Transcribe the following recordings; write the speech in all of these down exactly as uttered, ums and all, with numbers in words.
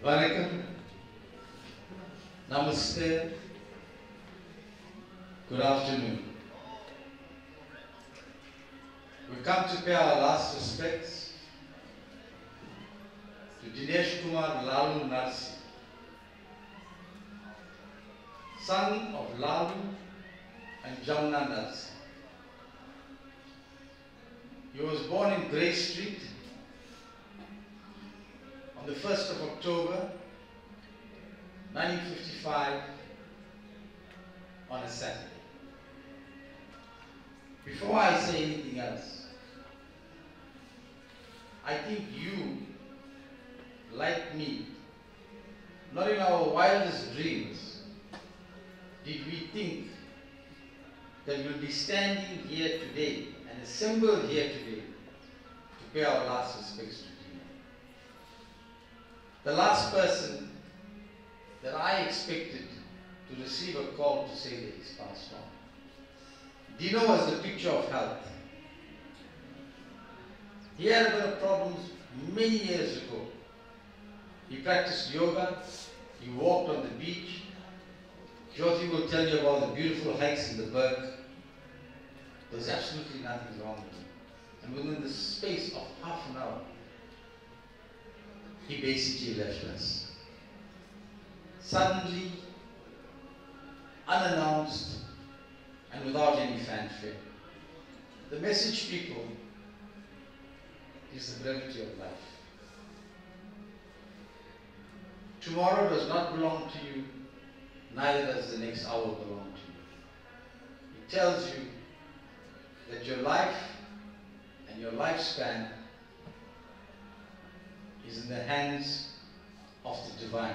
Vanakkam, Namaste, good afternoon. We come to pay our last respects to Dineshkumar Lalloo Narsai, son of Lalloo and Jamna Narsai. He was born in Grey Street on the first of October nineteen fifty-five on a Saturday. Before I say anything else, I think you, like me, not in our wildest dreams, did we think that we'll be standing here today and assembled here today to pay our last respects to Dino. The last person that I expected to receive a call to say that he's passed on. Dino was the picture of health. He had a bit of problems many years ago. He practiced yoga, he walked on the beach. Jyoti will tell you about the beautiful hikes in the berg. There was absolutely nothing wrong with him. And within the space of half an hour, he basically left us. Suddenly, unannounced, and without any fanfare. The message, people, is the brevity of life. Tomorrow does not belong to you, neither does the next hour belong to you. It tells you that your life and your lifespan is in the hands of the divine.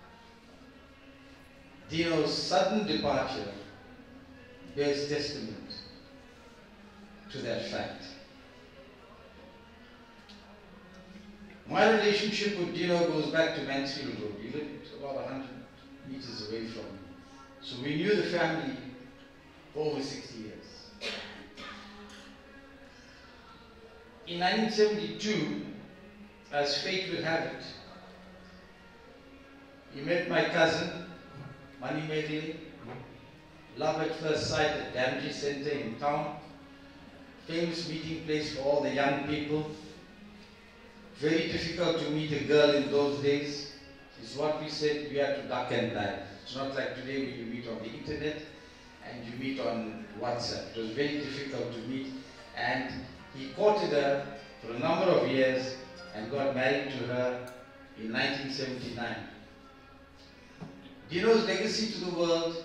Dino's sudden departure bears testament to that fact. My relationship with Dino goes back to Mansfield Road. He lived about one hundred meters away from me. So we knew the family for over sixty years. In nineteen seventy-two, as fate would have it, he met my cousin, Mani Medley, love at first sight at Damji Center in town, famous meeting place for all the young people. Very difficult to meet a girl in those days. It's what we said, we had to duck and dive. It's not like today where you meet on the internet and you meet on WhatsApp. It was very difficult to meet, and he courted her for a number of years and got married to her in nineteen seventy-nine. Dino's legacy to the world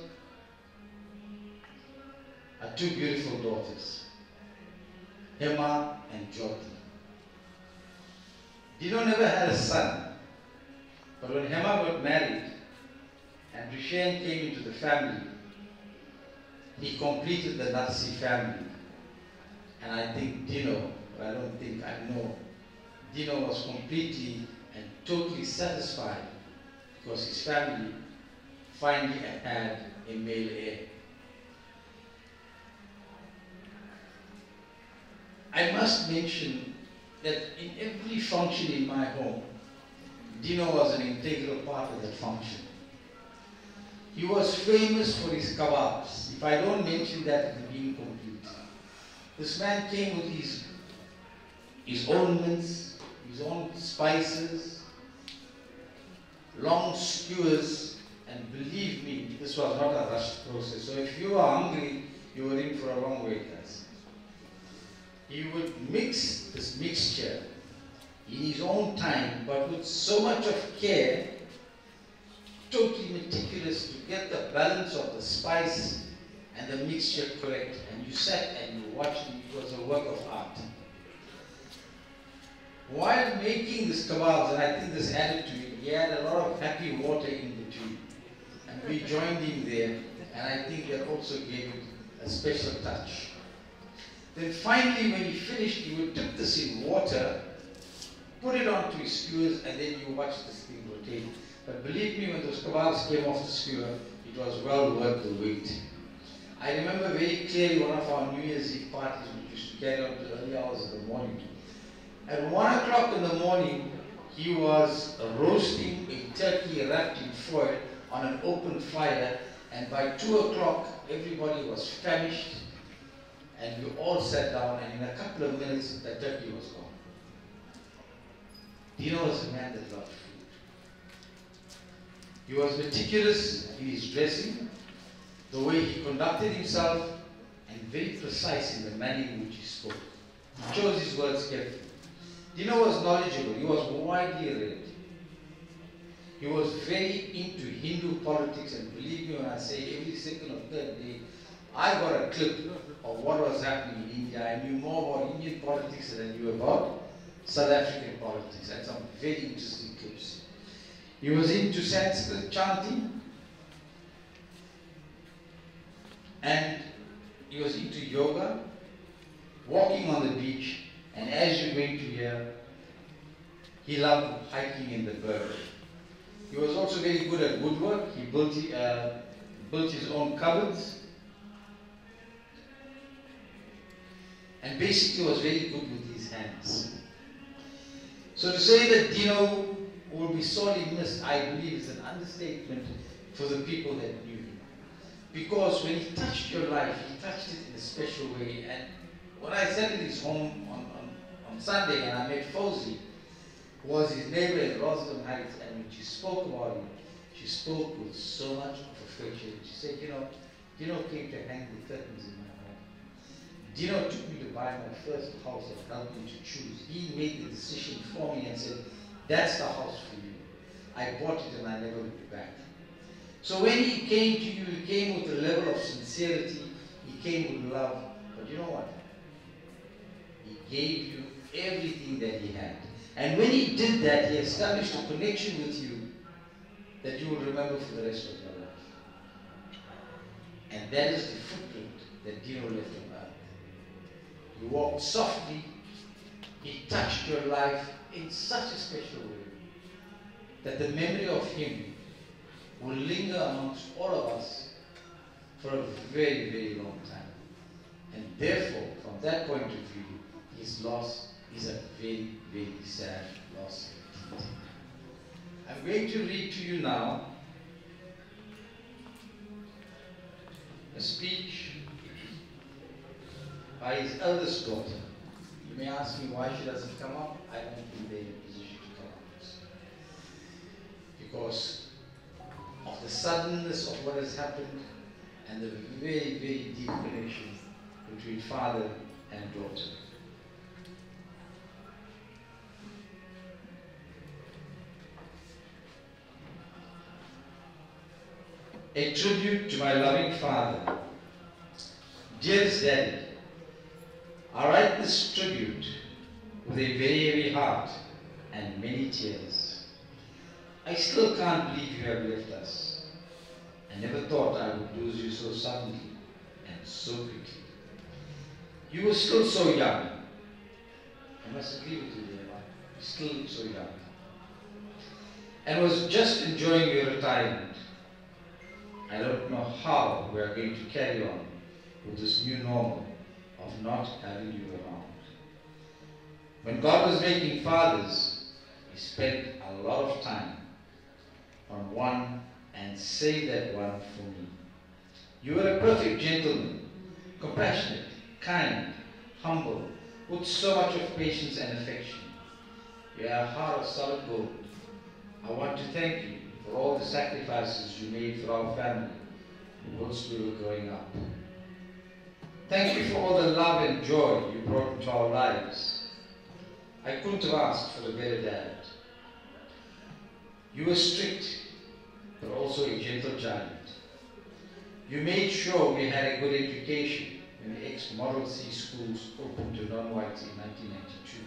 are two beautiful daughters, Hema and Jyoti. Dino never had a son, but when Hema got married and Rishen came into the family, he completed the Narsai family. And I think Dino, or I don't think, I know, Dino was completely and totally satisfied because his family finally had a male heir. I must mention that in every function in my home, Dino was an integral part of that function. He was famous for his kebabs. If I don't mention that, it will be incomplete. This man came with his, his own mints, his own spices, long skewers, and believe me, this was not a rushed process. So if you were hungry, you were in for a long wait, guys. He would mix this mixture in his own time, but with so much of care, totally meticulous to get the balance of the spice and the mixture correct. And you sat and you watched him. It was a work of art. While making this kebabs, and I think this added to it, he had a lot of happy water in between. And we joined him there, and I think that also gave it a special touch. Then finally, when he finished, he would dip this in water, put it onto his skewers, and then you watch this thing rotate. But believe me, when those kebabs came off the skewer, it was well worth the wait. I remember very clearly one of our New Year's Eve parties, which used to carry on to early hours of the morning. At one o'clock in the morning, he was roasting a turkey wrapped in foil on an open fire, and by two o'clock everybody was famished, and we all sat down, and in a couple of minutes the turkey was gone. Dino was a man that loved food. He was meticulous in his dressing, the way he conducted himself, and very precise in the manner in which he spoke. He chose his words carefully. Dino was knowledgeable. He was widely read. He was very into Hindu politics, and believe me when I say every second or third day, I got a clip of what was happening in India. I knew more about Indian politics than I knew about South African politics. I had some very interesting clips. He was into Sanskrit chanting, and he was into yoga, walking on the beach, and as you're going to hear, he loved hiking in the Berg. He was also very good at woodwork. He built, uh, built his own cupboards, and basically was very good with his hands. So to say that Dino will be sorely missed, I believe, is an understatement for the people that knew him. Because when he touched your life, he touched it in a special way. And when I sat in his home on, on, on Sunday and I met Fauzi, who was his neighbor in Roslyn Heights, and when she spoke about him, she spoke with so much of affection. She said, you know, Dino came to hang the curtains in my home. Dino took me to buy my first house and helped me to choose. He made the decision for me and said, that's the house for you. I bought it and I never looked back. So when he came to you, he came with a level of sincerity, he came with love. But you know what? He gave you everything that he had. And when he did that, he established a connection with you that you will remember for the rest of your life. And that is the footprint that Dino left on earth. He walked softly, he touched your life in such a special way that the memory of him will linger amongst all of us for a very, very long time. And therefore, from that point of view, his loss is a very, very sad loss. I'm going to read to you now a speech by his eldest daughter. You may ask me why she doesn't come up. I don't think they're in a position to come up. Because of the suddenness of what has happened and the very, very deep connection between father and daughter. A tribute to my loving father. Dearest Daddy, I write this tribute with a very heavy heart and many tears. I still can't believe you have left us. I never thought I would lose you so suddenly and so quickly. You were still so young. I must agree with you there, you're still so young. And was just enjoying your retirement. I don't know how we are going to carry on with this new normal of not having you around. When God was making fathers, He spent a lot of time on one and saved that one for me. You were a perfect gentleman, compassionate, kind, humble, with so much of patience and affection. You are a heart of solid gold. I want to thank you for all the sacrifices you made for our family whilst we were growing up. Thank you for all the love and joy you brought into our lives. I couldn't have asked for a better dad. You were strict, but also a gentle giant. You made sure we had a good education when the ex-Model C schools opened to non-whites in nineteen ninety-two.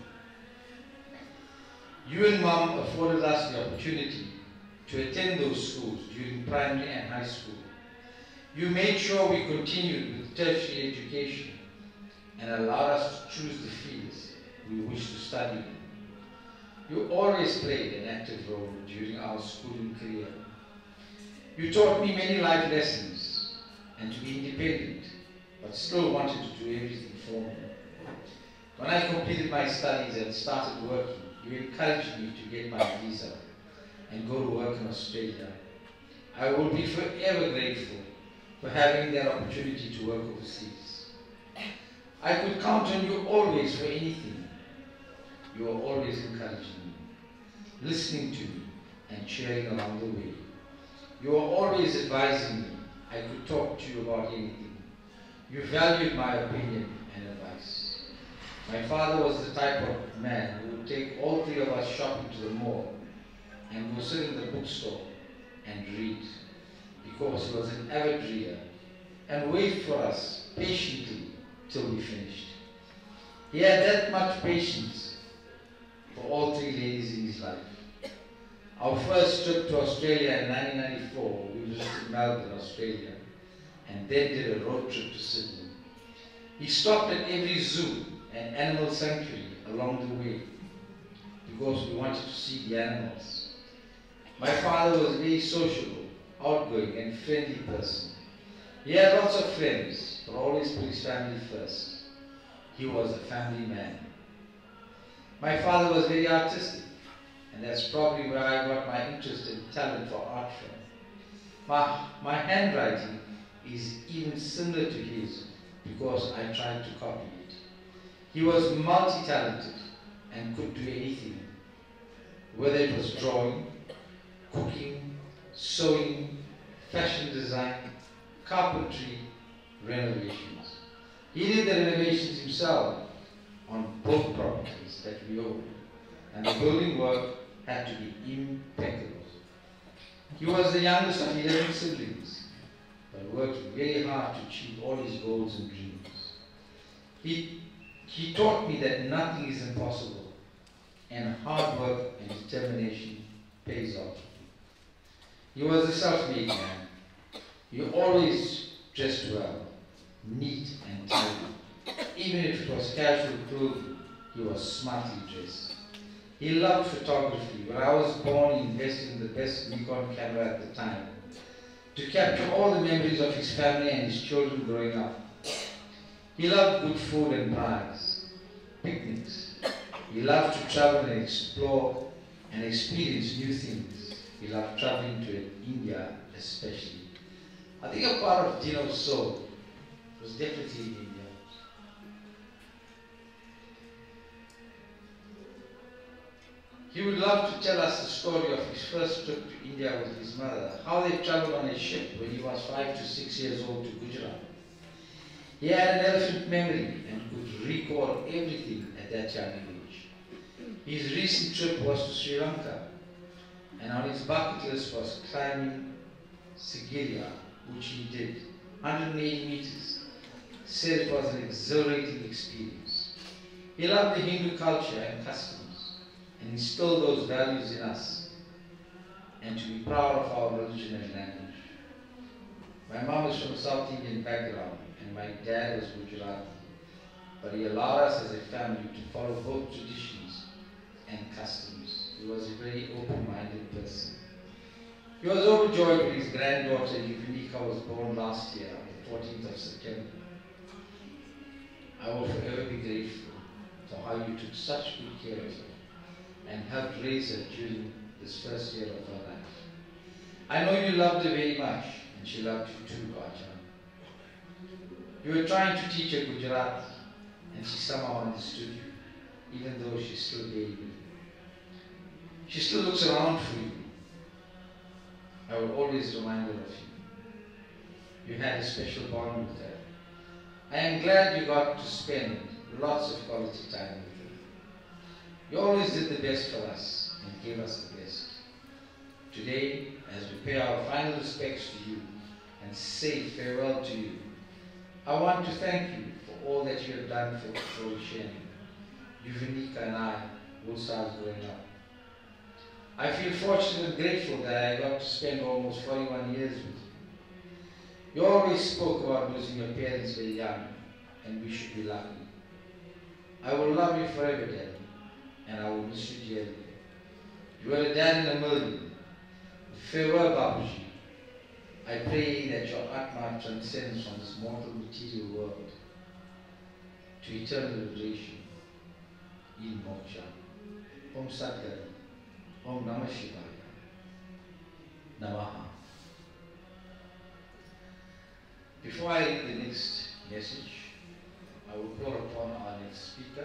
You and Mom afforded us the opportunity to attend those schools during primary and high school. You made sure we continued with tertiary education and allowed us to choose the fields we wish to study in. You always played an active role during our schooling career. You taught me many life lessons and to be independent, but still wanted to do everything for me. When I completed my studies and started working, you encouraged me to get my visa and go to work in Australia. I will be forever grateful for having that opportunity to work overseas. I could count on you always for anything. You are always encouraging me, listening to me, and cheering along the way. You are always advising me. I could talk to you about anything. You valued my opinion and advice. My father was the type of man who would take all three of us shopping to the mall and go sit in the bookstore and read, because he was an avid reader, and wait for us patiently till we finished. He had that much patience for all three ladies in his life. Our first trip to Australia in nineteen ninety-four, we visited Melbourne, Australia, and then did a road trip to Sydney. He stopped at every zoo and animal sanctuary along the way because we wanted to see the animals. My father was a very sociable, outgoing, and friendly person. He had lots of friends, but always put his family first. He was a family man. My father was very artistic, and that's probably where I got my interest and talent for art from. My, my handwriting is even similar to his because I tried to copy it. He was multi-talented and could do anything, whether it was drawing, cooking, sewing, fashion design, carpentry, renovations. He did the renovations himself on both properties that we owned, and the building work had to be impeccable. He was the youngest of eleven siblings, but worked very hard to achieve all his goals and dreams. He, he taught me that nothing is impossible, and hard work and determination pays off. He was a self-made man. He always dressed well, neat and tidy. Even if it was casual clothing, he was smartly dressed. He loved photography. When I was born, he invested in the best Nikon camera at the time to capture all the memories of his family and his children growing up. He loved good food and pies, picnics. He loved to travel and explore and experience new things. He loved traveling to India especially. I think a part of Dino's soul was definitely in India. He would love to tell us the story of his first trip to India with his mother, how they traveled on a ship when he was five to six years old to Gujarat. He had an elephant memory and could recall everything at that young age. His recent trip was to Sri Lanka, and on his bucket list was climbing Sigiriya, which he did, one hundred eighty meters. He said it was an exhilarating experience. He loved the Hindu culture and customs, and instilled those values in us, and to be proud of our religion and language. My mom is from a South Indian background, and my dad was Gujarati, but he allowed us as a family to follow both traditions and customs. He was a very open-minded person. He was overjoyed when his granddaughter Yuvanika was born last year on the fourteenth of September. I will forever be grateful for how you took such good care of her and helped raise her during this first year of her life. I know you loved her very much, and she loved you too, Bhajan. You were trying to teach her Gujarati, and she somehow understood you, even though she's still a baby. She still looks around for you. I will always remind her of you. You had a special bond with her. I am glad you got to spend lots of quality time with her. You always did the best for us and gave us the best. Today, as we pay our final respects to you and say farewell to you, I want to thank you for all that you have done for Shani, Yuvanika and I, Wulsar's growing up. I feel fortunate and grateful that I got to spend almost forty-one years with you. You always spoke about losing your parents very young, and we should be lucky. I will love you forever, Daddy, and I will miss you dearly. You are a dad in a million. Farewell, Babuji. I pray that your Atma transcends from this mortal material world to eternal liberation in Moksha. Om Satguru, Om Namah Shivaya, Namaha. Before I read the next message, I will call upon our next speaker.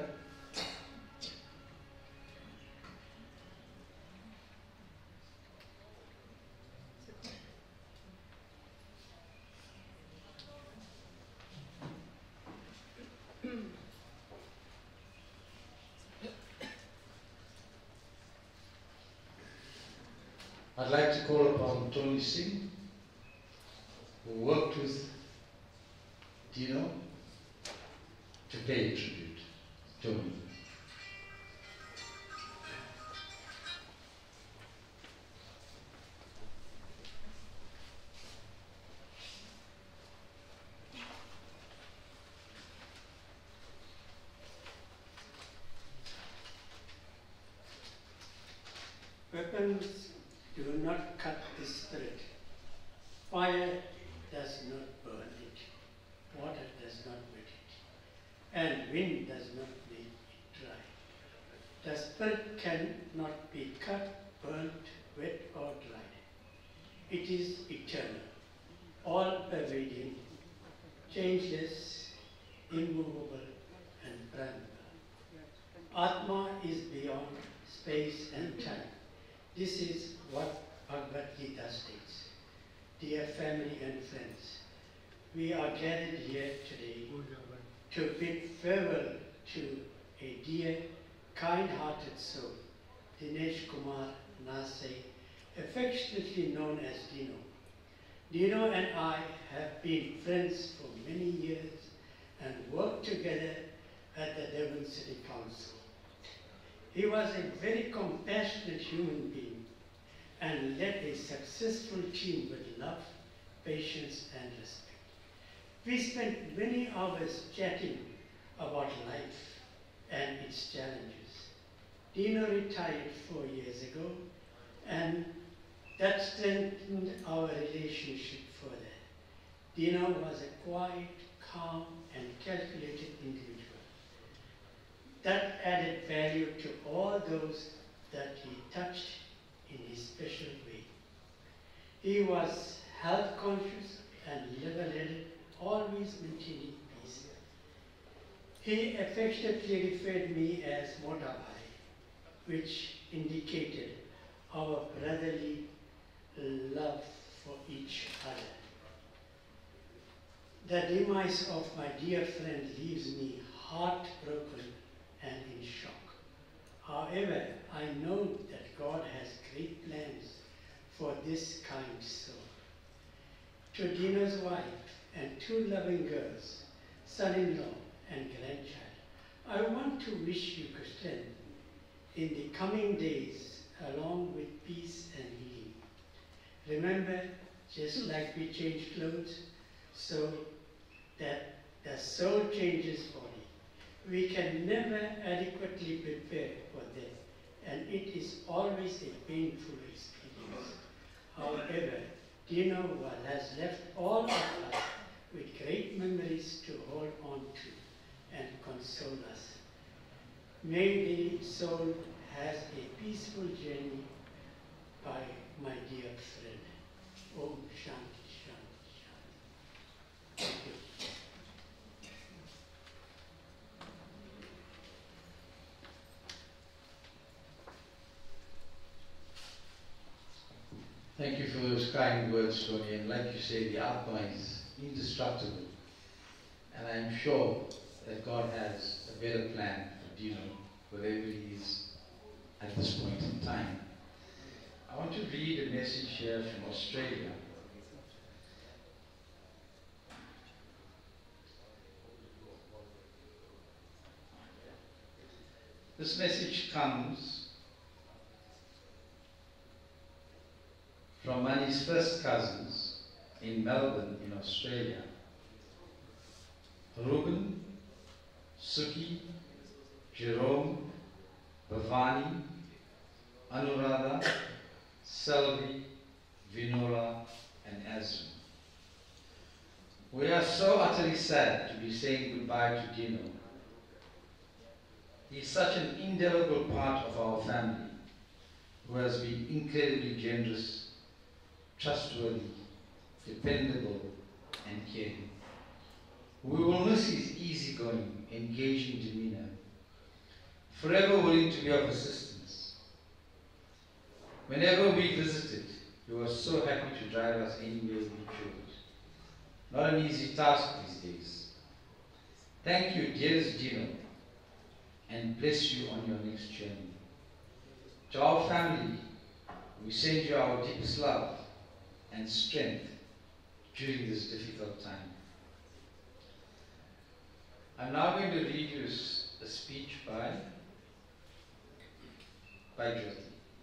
I'd like to call upon Tony Singh, who worked with Dino, to pay tribute. Tony. Weapons do not cut the spirit. Fire does not burn it. Water does not wet it. And wind does not make it dry. The spirit cannot be cut, burnt, wet or dried. It is eternal, all-pervading, changeless, immovable and primeval. Atma is beyond space and time. This is what Bhagavad Gita states. Dear family and friends, we are gathered here today to bid farewell to a dear, kind-hearted soul, Dineshkumar Narsai, affectionately known as Dino. Dino and I have been friends for many years and worked together at the Devon City Council. He was a very compassionate human being and led a successful team with love, patience, and respect. We spent many hours chatting about life and its challenges. Dino retired four years ago, and that strengthened our relationship further. Dino was a quiet, calm, and calculated individual that added value to all those that he touched in his special way. He was health conscious and level-headed, always maintaining peace. He affectionately referred me as Motabai, which indicated our brotherly love for each other. The demise of my dear friend leaves me heartbroken and in shock. However, I know that God has great plans for this kind soul. To Dino's wife and two loving girls, son-in-law and grandchild, I want to wish you good strength in the coming days, along with peace and healing. Remember, just like we change clothes, so that the soul changes body. We can never adequately prepare for death, and it is always a painful experience. However, Dino has left all of us with great memories to hold on to and console us. May the soul has a peaceful journey by my dear friend. Om Shanti, Shanti, Shanti. Thank you. Thank you for those kind words, Tony. And like you say, the Atma is indestructible. And I'm sure that God has a better plan for Dino, wherever he is at this point in time. I want to read a message here from Australia. This message comes from Mani's first cousins in Melbourne, in Australia. Ruben, Suki, Jerome, Bhavani, Anuradha, Selvi, Vinora, and Azrin. We are so utterly sad to be saying goodbye to Dino. He is such an indelible part of our family who has been incredibly generous, trustworthy, dependable, and caring. We will miss his easygoing, engaging demeanor, forever willing to be of assistance. Whenever we visited, he was so happy to drive us anywhere we chose. Not an easy task these days. Thank you, dearest Dino, and bless you on your next journey. To our family, we send you our deepest love and strength during this difficult time. I'm now going to read you a speech by, by Jyoti.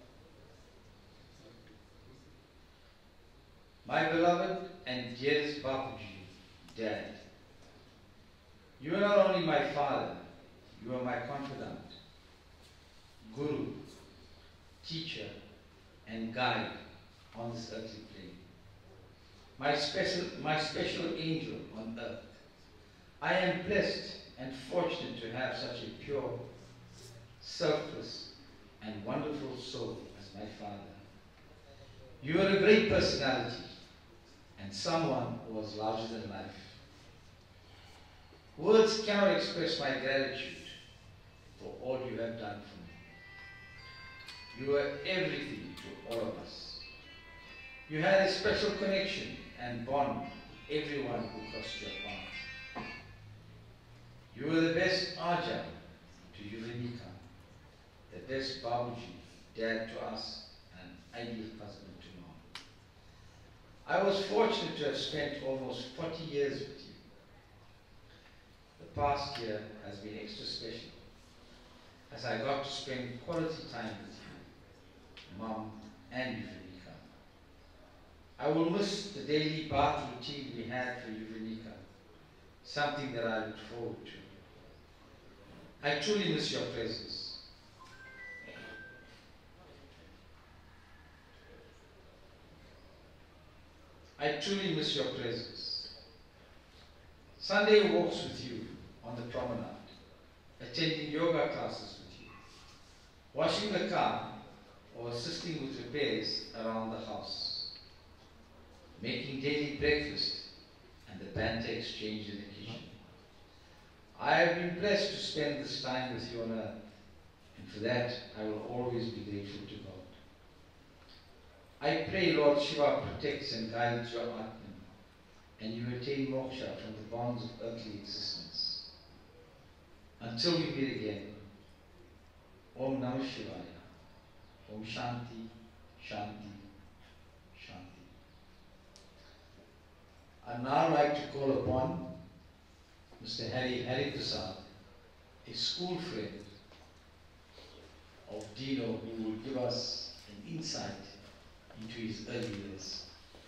My beloved and dearest Bapuji, Dad, you are not only my father, you are my confidant, guru, teacher, and guide on this earthly plane. My special, my special angel on earth. I am blessed and fortunate to have such a pure, selfless, and wonderful soul as my father. You are a great personality and someone who was larger than life. Words cannot express my gratitude for all you have done for me. You are everything to all of us. You had a special connection and bond with everyone who crossed your path. You were the best Aja to Yuvanika, the best Babuji, dad to us, and an ideal husband to mom. I was fortunate to have spent almost forty years with you. The past year has been extra special, as I got to spend quality time with you, mom and Yuvanika. I will miss the daily bath routine we had for Yuvanika, something that I look forward to. I truly miss your presence. I truly miss your presence. Sunday walks with you on the promenade, attending yoga classes with you, washing the car or assisting with repairs around the house, making daily breakfast and the banter exchange in the kitchen. I have been blessed to spend this time with you on earth, and for that I will always be grateful to God. I pray Lord Shiva protects and guides your Atman, and you attain moksha from the bonds of earthly existence. Until we meet again, Om Namah Shivaya, Om Shanti, Shanti, Shanti. I'd now like to call upon Mister Hari Hari Prasad, a school friend of Dino, who will give us an insight into his early years.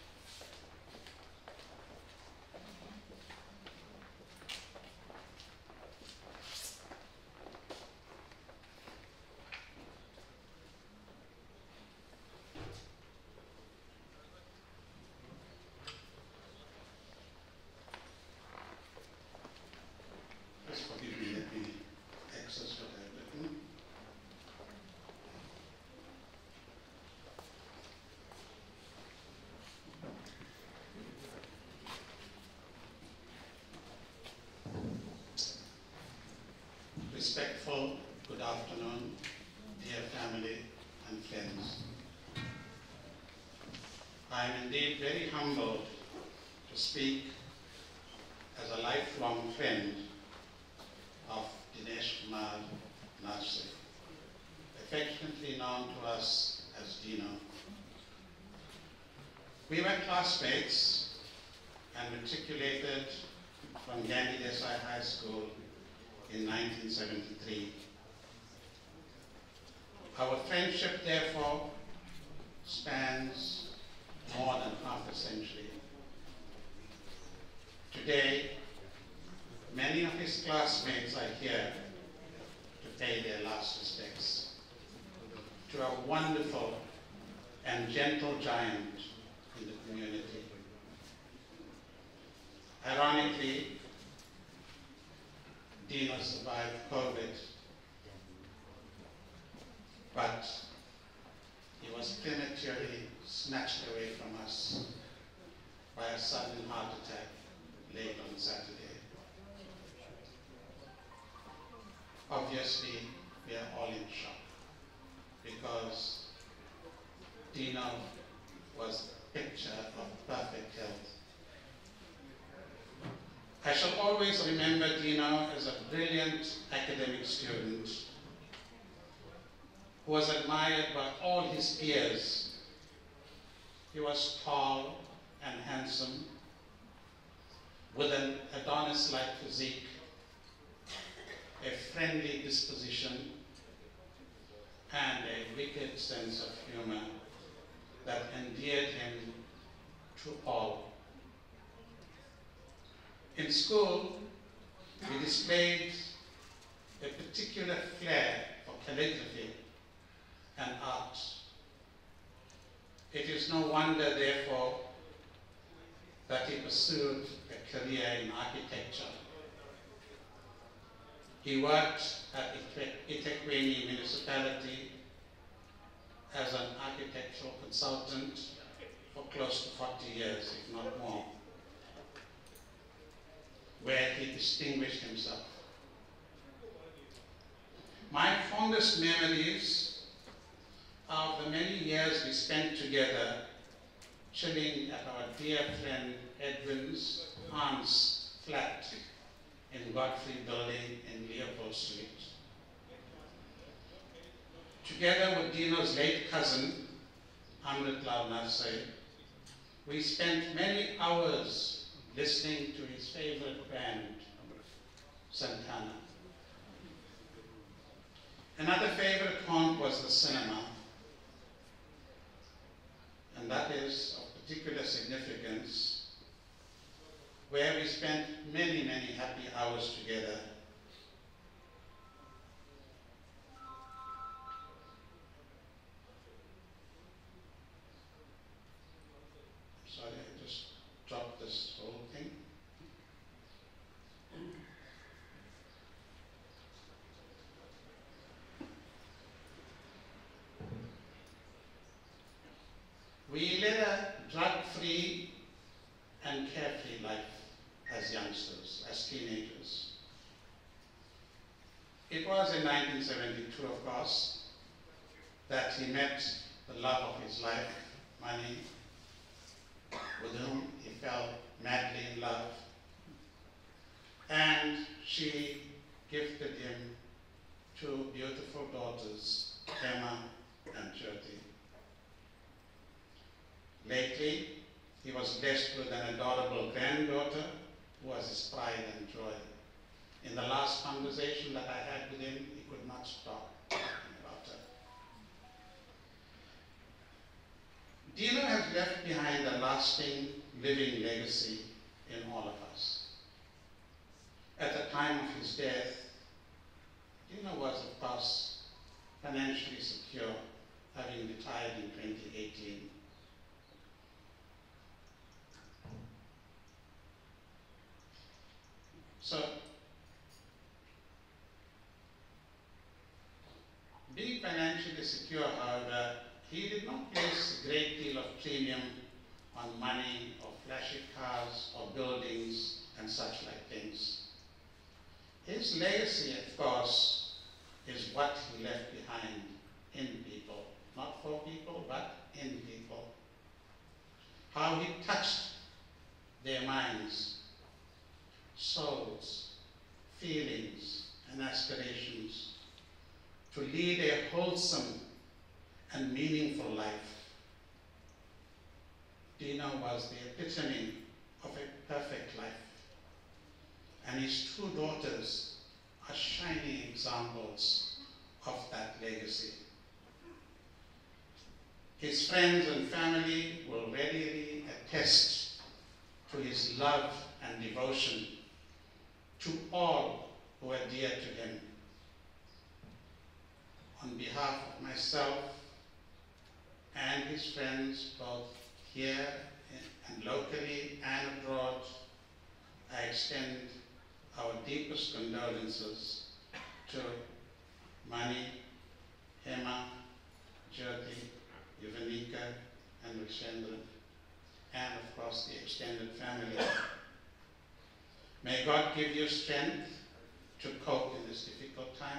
Respectful good afternoon, dear family and friends. I am indeed very humbled to speak as a lifelong friend of Dineshkumar Narsai, affectionately known to us as Dino. We were classmates and matriculated from Gandhi Desai High School in nineteen seventy-three. Our friendship, therefore, spans more than half a century. Today, many of his classmates are here to pay their last respects to a wonderful and gentle giant in the community. Ironically, Dino survived COVID but he was prematurely snatched away from us by a sudden heart attack late on Saturday. Obviously, we are all in shock because Dino was a picture of perfect health. I shall always remember Dino as a brilliant academic student who was admired by all his peers. He was tall and handsome, with an Adonis-like physique, a friendly disposition, and a wicked sense of humor that endeared him to all. In school, we displayed a particular flair for calligraphy and art. It is no wonder, therefore, that he pursued a career in architecture. He worked at Itequeni Municipality as an architectural consultant for close to forty years, if not more, where he distinguished himself. My fondest memories are of the many years we spent together chilling at our dear friend Edwin's aunt's flat in Godfrey Building in Leopold Street. Together with Dino's late cousin, Amritlal Narsai, we spent many hours listening to his favorite band, Santana. Another favorite haunt was the cinema, and that is of particular significance, where we spent many, many happy hours together. Sorry, I just dropped this whole thing. We led a drug-free and carefree life as youngsters, as teenagers. It was in nineteen seventy-two, of course, that he met the love of his life, Mani, with whom he fell madly in love. And she gifted him two beautiful daughters, Emma and Jyoti. Lately, he was blessed with an adorable granddaughter who was his pride and joy. In the last conversation that I had with him, he could not stop talking about her. Dino has left behind a lasting, living legacy in all of us. At the time of his death, Dino was, of course, financially secure, having retired in twenty eighteen. So, being financially secure, however, he did not place a great deal of premium on money or flashy cars or buildings and such like things. His legacy, of course, is what he left behind in people, not for people, but in people. How he touched their minds, souls, feelings, and aspirations to lead a wholesome and meaningful life. Dino was the epitome of a perfect life, and his two daughters are shining examples of that legacy. His friends and family will readily attest to his love and devotion to all who are dear to him. On behalf of myself and his friends, both here and locally and abroad, I extend our deepest condolences to Mani, Hema, Jyoti, Yuvanika, and Rishendra, and of course the extended family. May God give you strength to cope in this difficult time.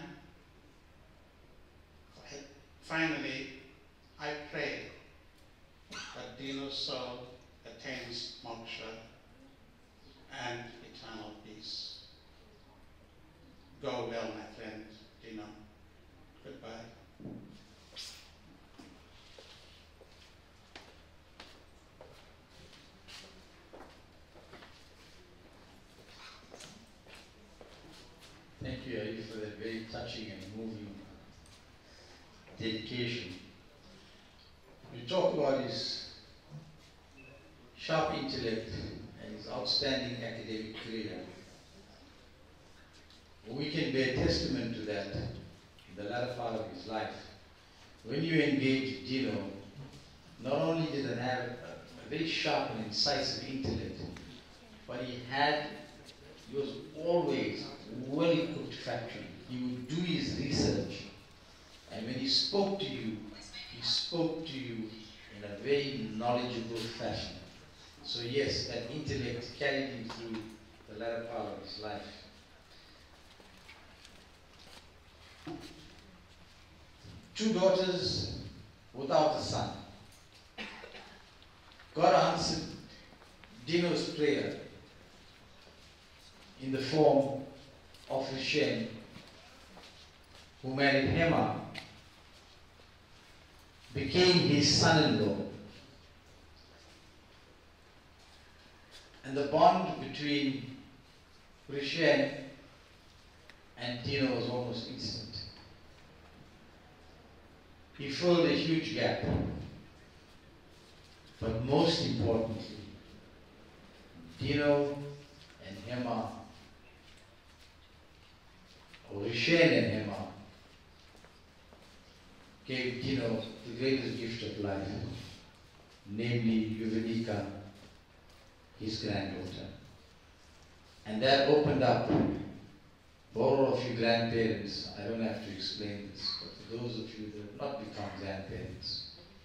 Finally, I pray that Dino's soul attains moksha and eternal peace. Go well, my friend Dino. Goodbye. Thank you, Ari, for that very touching and moving dedication. You talk about his sharp intellect and his outstanding academic career. We can bear testament to that in the latter part of his life. When you engage Dino, not only did he have a, a very sharp and incisive intellect, but he had, he was always well-equipped factory. He would do his research, and when he spoke to you, he spoke to you in a very knowledgeable fashion. So yes, that intellect carried him through the latter part of his life. Two daughters without a son. God answered Dino's prayer in the form of Rishen, who married Hema, became his son-in-law. And the bond between Rishen and Dino was almost instant. He filled a huge gap. But most importantly, Dino and Hema, or Rishen and Hema, gave Dino the greatest gift of life, namely Yuvanika, his granddaughter. And that opened up, for all of you grandparents, I don't have to explain this, but for those of you that have not become grandparents,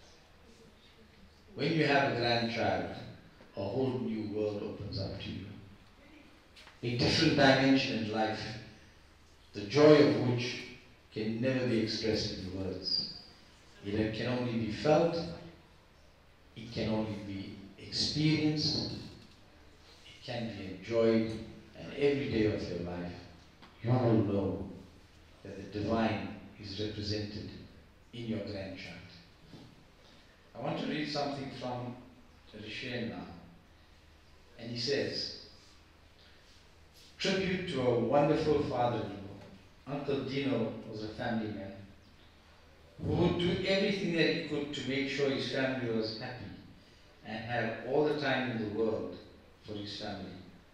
when you have a grandchild, a whole new world opens up to you. A different dimension in life, the joy of which can never be expressed in words. It can only be felt, it can only be experienced, it can be enjoyed, and every day of your life, you will know that the divine is represented in your grandchild. I want to read something from Rishen now. And he says, tribute to a wonderful father-in-law. Uncle Dino was a family man who would do everything that he could to make sure his family was happy and had all the time in the world for his family.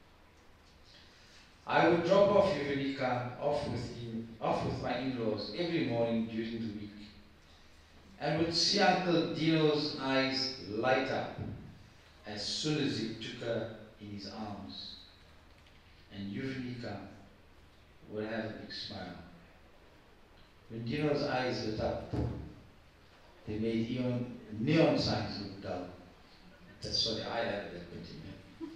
I would drop off Yuvanika off with him, off with my in-laws every morning during the week, and would see Uncle Dino's eyes light up as soon as he took her in his arms. And Yuvanika would have a big smile. When Dino's eyes lit up, they made neon, neon signs look dull. That's sorry, I added that bit in there.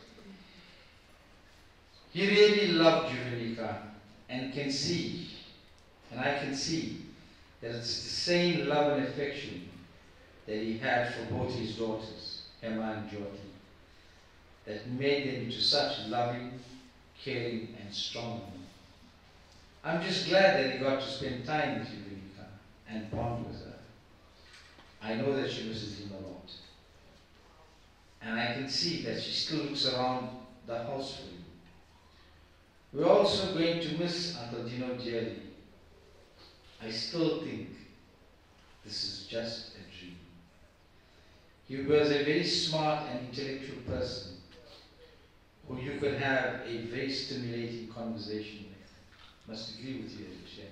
He really loved Yuvanika and can see, and I can see, that it's the same love and affection that he had for both his daughters, Hema and Jyoti, that made them into such loving, caring, and strong women. I'm just glad that he got to spend time with Yuvanika and bond with her. I know that she misses him a lot. And I can see that she still looks around the house for him. We're also going to miss Uncle Dino dearly. I still think this is just a dream. He was a very smart and intellectual person who you could have a very stimulating conversation with. Must agree with you, Rishen.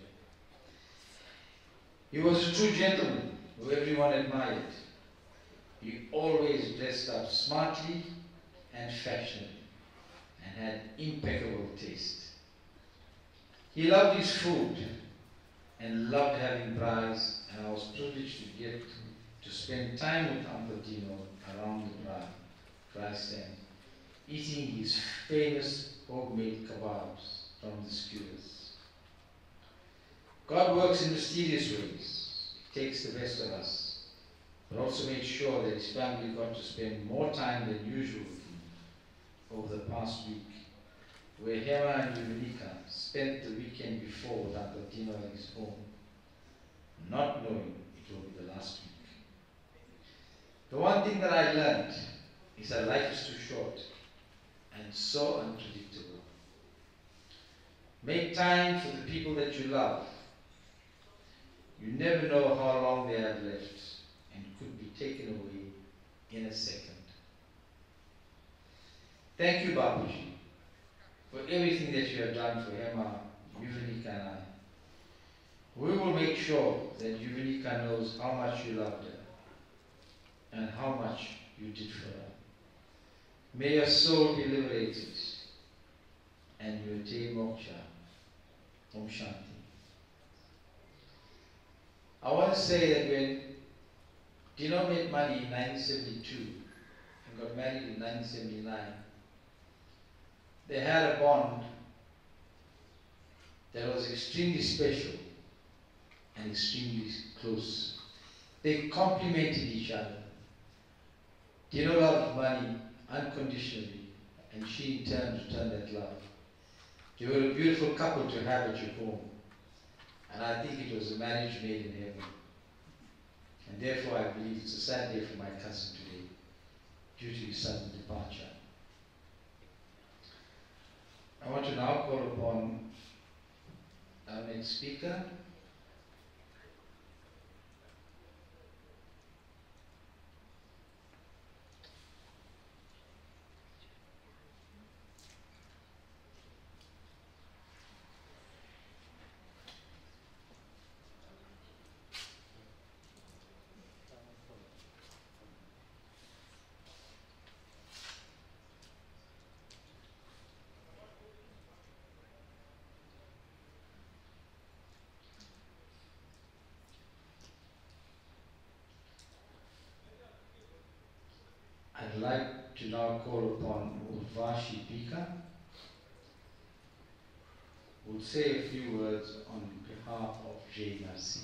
He was a true gentleman who everyone admired. He always dressed up smartly and fashionably and had impeccable taste. He loved his food and loved having braais, and I was privileged to get to spend time with Uncle Dino around the braai, braai stand, eating his famous homemade kebabs from the skewers. God works in mysterious ways. He takes the best of us, but also made sure that his family got to spend more time than usual with him over the past week, where Hema and Yuvenika spent the weekend before with Uncle Dino at his home, not knowing it will be the last week. The one thing that I learned is that life is too short and so unpredictable. Make time for the people that you love. You never know how long they have left and could be taken away in a second. Thank you, Babuji, for everything that you have done for Hema, Yuvenika, and I. We will make sure that Yuvenika knows how much you loved her and how much you did for her. May your soul be liberated and you attain moksha. Om Shanti. I want to say that when Dino made money in nineteen seventy-two and got married in nineteen seventy-nine, they had a bond that was extremely special and extremely close. They complemented each other. Dino loved money unconditionally, and she in turn returned that love. They were a beautiful couple to have at your home, and I think it was a marriage made in heaven. And therefore I believe it's a sad day for my cousin today, due to his sudden departure. I want to now call upon our next speaker, I'd like to now call upon Urvashi Pika, who will say a few words on behalf of J. Narsai.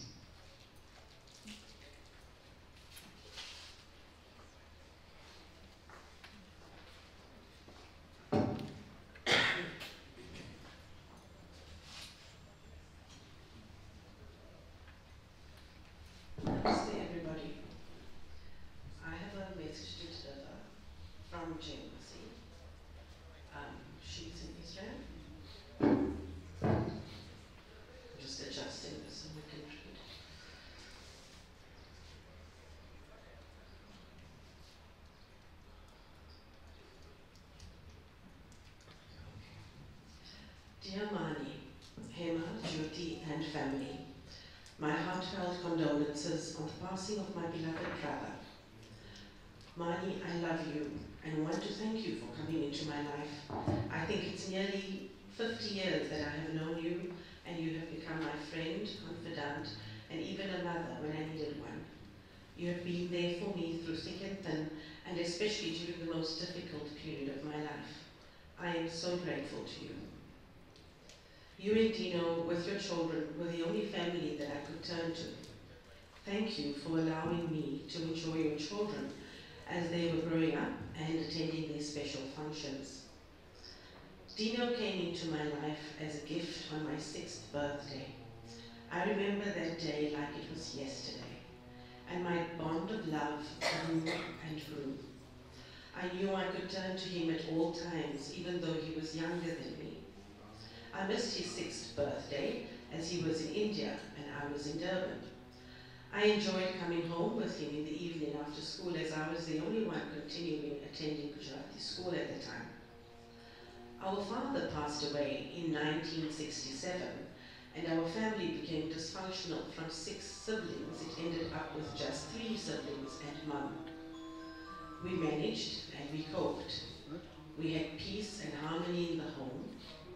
Namaste, everybody. I have a message to deliver from J. Narsai. Um, she's in Israel. Just adjusting this so we can read. Dear Mani, Hema, Jyoti, and family, my heartfelt condolences on the passing of my beloved brother. Mani, I love you and want to thank you for coming into my life. I think it's nearly fifty years that I have known you, and you have become my friend, confidant, and even a mother when I needed one. You have been there for me through thick and thin, and especially during the most difficult period of my life. I am so grateful to you. You and Dino, with your children, were the only family that I could turn to. Thank you for allowing me to enjoy your children as they were growing up and attending their special functions. Dino came into my life as a gift on my sixth birthday. I remember that day like it was yesterday, and my bond of love grew and grew. I knew I could turn to him at all times, even though he was younger than me. I missed his sixth birthday as he was in India and I was in Durban. I enjoyed coming home with him in the evening after school, as I was the only one continuing attending Gujarati school at the time. Our father passed away in nineteen sixty-seven, and our family became dysfunctional. From six siblings, it ended up with just three siblings and mum. We managed and we coped. We had peace and harmony in the home.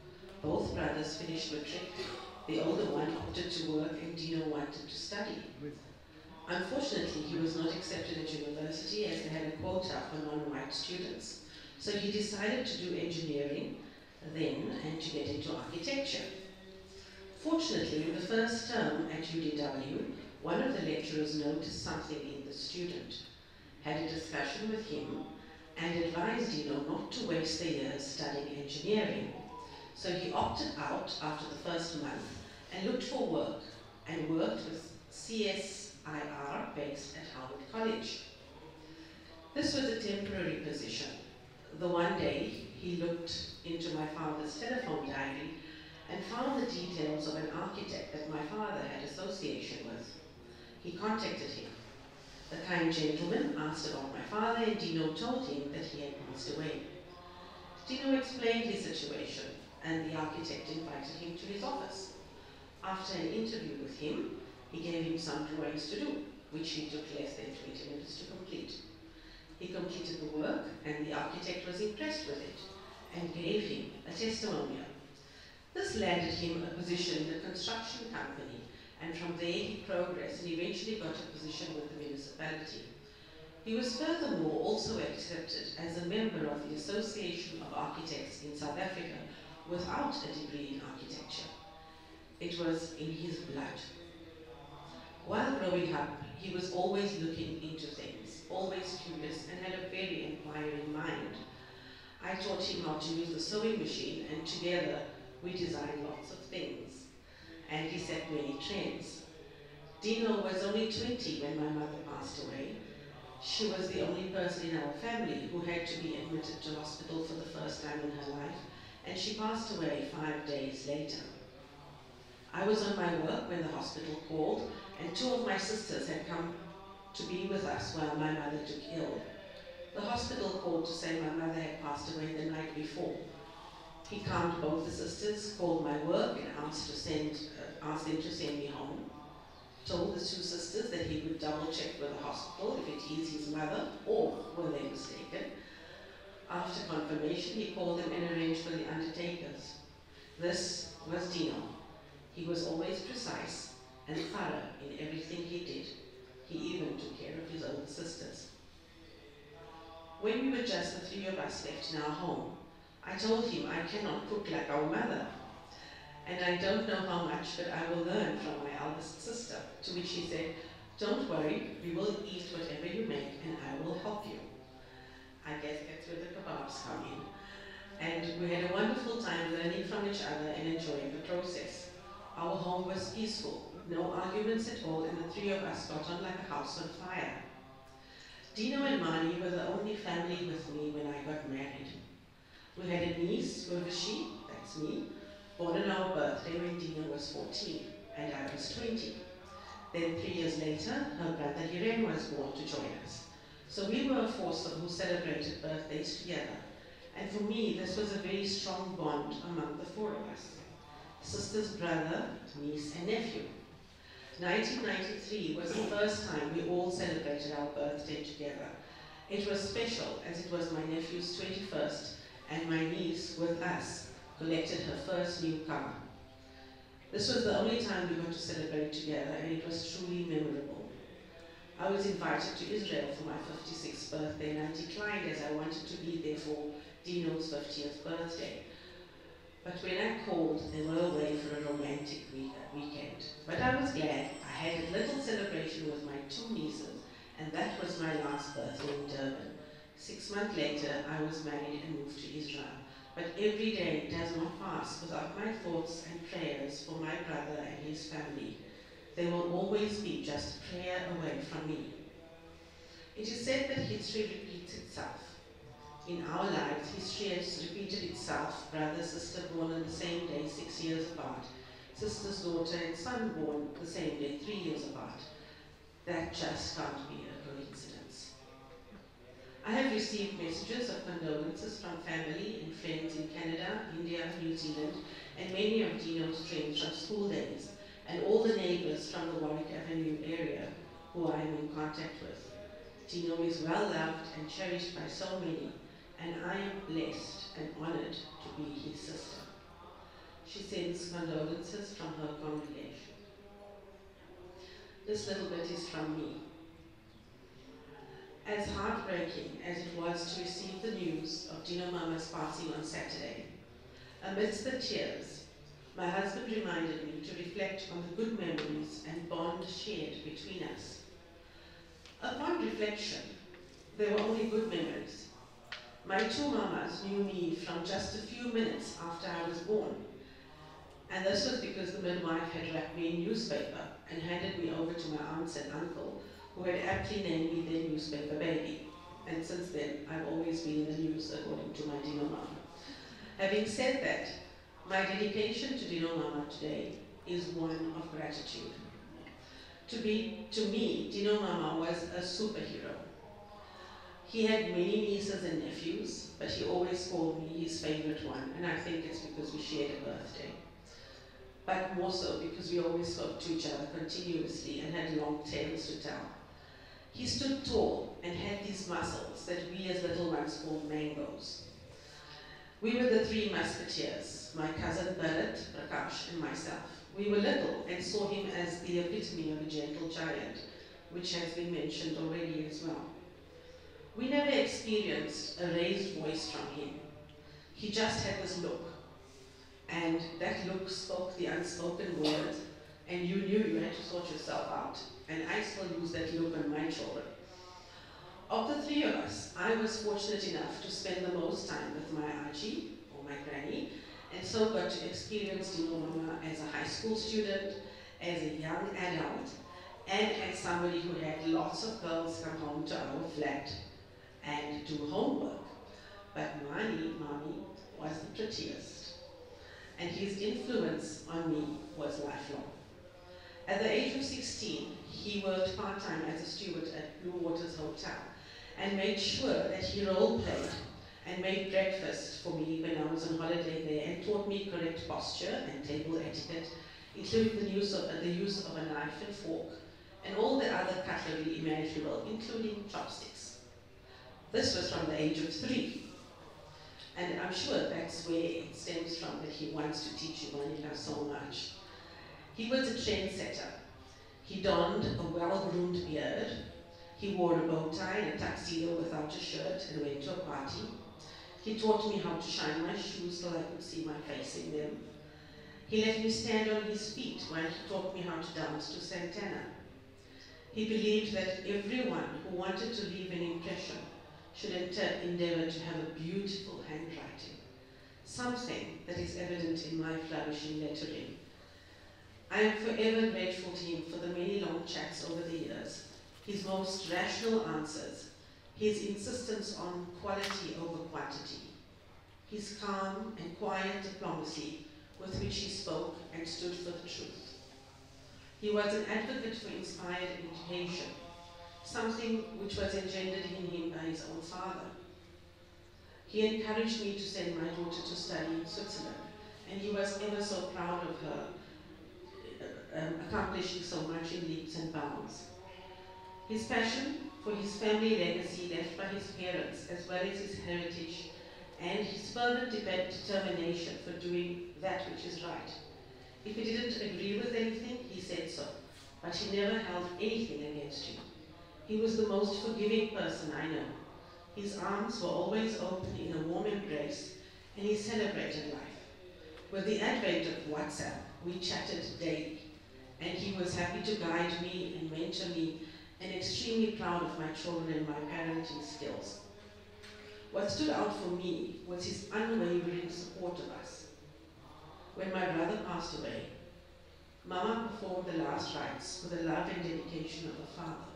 Both brothers finished matric. The older one opted to work and Dino wanted to study. Unfortunately, he was not accepted at university as they had a quota for non-white students. So he decided to do engineering then and to get into architecture. Fortunately, in the first term at U D W, one of the lecturers noticed something in the student, had a discussion with him, and advised Dino not to waste the years studying engineering. So he opted out after the first month and looked for work, and worked with C S I R based at Harvard College. This was a temporary position. The one day he looked into my father's telephone diary and found the details of an architect that my father had association with. He contacted him. The kind gentleman asked about my father, and Dino told him that he had passed away. Dino explained his situation, and the architect invited him to his office. After an interview with him, he gave him some drawings to do, which he took less than twenty minutes to complete. He completed the work, and the architect was impressed with it, and gave him a testimonial. This landed him a position in a construction company, and from there he progressed and eventually got a position with the municipality. He was furthermore also accepted as a member of the Association of Architects in South Africa without a degree in architecture. It was in his blood. While growing up, he was always looking into things, always curious, and had a very inquiring mind. I taught him how to use the sewing machine, and together we designed lots of things. And he set many trends. Dino was only twenty when my mother passed away. She was the only person in our family who had to be admitted to hospital for the first time in her life, and she passed away five days later. I was on my work when the hospital called, and two of my sisters had come to be with us while my mother took ill. The hospital called to say my mother had passed away the night before. He calmed both the sisters, called my work, and asked, to send, uh, asked them to send me home. Told the two sisters that he would double check with the hospital if it is his mother or were they mistaken. After confirmation, he called them and arranged for the undertakers. This was Dino. He was always precise and thorough in everything he did. He even took care of his older sisters. When we were just the three of us left in our home, I told him I cannot cook like our mother. And I don't know how much, but I will learn from my eldest sister. To which he said, don't worry, we will eat whatever you make and I will help you. I guess that's where the kebabs come in. And we had a wonderful time learning from each other and enjoying the process. Our home was peaceful, no arguments at all, and the three of us got on like a house on fire. Dino and Mani were the only family with me when I got married. We had a niece, Urvashi, that's me, born on our birthday when Dino was fourteen and I was twenty. Then three years later, her brother Hiren was born to join us. So we were a foursome who celebrated birthdays together. And for me, this was a very strong bond among the four of us. Sister's brother, niece, and nephew. nineteen ninety-three was the first time we all celebrated our birthday together. It was special as it was my nephew's twenty-first and my niece, with us, collected her first new car. This was the only time we got to celebrate together, and it was truly memorable. I was invited to Israel for my fifty-sixth birthday, and I declined as I wanted to be there for Dino's fiftieth birthday. But when I called, they were away for a romantic week weekend. But I was glad. I had a little celebration with my two nieces, and that was my last birthday in Durban. Six months later, I was married and moved to Israel. But every day does not pass without my thoughts and prayers for my brother and his family. They will always be just a prayer away from me. It is said that history repeats itself. In our lives, history has repeated itself. Brother, sister born on the same day, six years apart. Sister's daughter and son born the same day, three years apart. That just can't be a coincidence. I have received messages of condolences from family and friends in Canada, India, New Zealand, and many of Dino's friends from school days, and all the neighbors from the Warwick Avenue area who I am in contact with. Dino is well loved and cherished by so many, and I am blessed and honored to be his sister. She sends condolences from her congregation. This little bit is from me. As heartbreaking as it was to receive the news of Dino Mama's passing on Saturday, amidst the tears, my husband reminded me to reflect on the good memories and bond shared between us. Upon reflection, they were only good memories. My two mamas knew me from just a few minutes after I was born, and this was because the midwife had wrapped me in newspaper and handed me over to my aunts and uncle, who had aptly named me their newspaper baby. And since then, I've always been in the news according to my Dino Mama. Having said that, my dedication to Dino Mama today is one of gratitude. To, be, to me, Dino Mama was a superhero. He had many nieces and nephews, but he always called me his favorite one, and I think it's because we shared a birthday. But more so because we always spoke to each other continuously and had long tales to tell. He stood tall and had these muscles that we as little ones called mangoes. We were the three musketeers, my cousin Bharat, Prakash, and myself. We were little and saw him as the epitome of a gentle giant, which has been mentioned already as well. We never experienced a raised voice from him. He just had this look, and that look spoke the unspoken word, and you knew you had to sort yourself out. And I still use that look on my children. Of the three of us, I was fortunate enough to spend the most time with my Archie, or my granny, and so got to experience Dino Mama as a high school student, as a young adult, and as somebody who had lots of girls come home to our flat and do homework. But Mani, Mommy, was the prettiest, and his influence on me was lifelong. At the age of sixteen, he worked part-time as a steward at Blue Waters Hotel and made sure that he role-played and made breakfast for me when I was on holiday there and taught me correct posture and table etiquette, including the use of, uh, the use of a knife and fork and all the other cutlery imaginable, including chopsticks. This was from the age of three. And I'm sure that's where it stems from, that he wants to teach Ivanila so much. He was a trendsetter. He donned a well-groomed beard. He wore a bow tie and a tuxedo without a shirt and went to a party. He taught me how to shine my shoes so I could see my face in them. He let me stand on his feet while he taught me how to dance to Santana. He believed that everyone who wanted to leave an impression should endeavor to have a beautiful handwriting, something that is evident in my flourishing lettering. I am forever grateful to him for the many long chats over the years, his most rational answers, his insistence on quality over quantity, his calm and quiet diplomacy with which he spoke and stood for the truth. He was an advocate for inspired education, something which was engendered in him by his own father. He encouraged me to send my daughter to study in Switzerland, and he was ever so proud of her um, accomplishing so much in leaps and bounds. His passion for his family legacy left by his parents, as well as his heritage, and his fervent determination for doing that which is right. If he didn't agree with anything, he said so, but he never held anything against you. He was the most forgiving person I know. His arms were always open in a warm embrace, and he celebrated life. With the advent of WhatsApp, we chatted daily, and he was happy to guide me and mentor me, and extremely proud of my children and my parenting skills. What stood out for me was his unwavering support of us. When my brother passed away, Mama performed the last rites with the love and dedication of a father.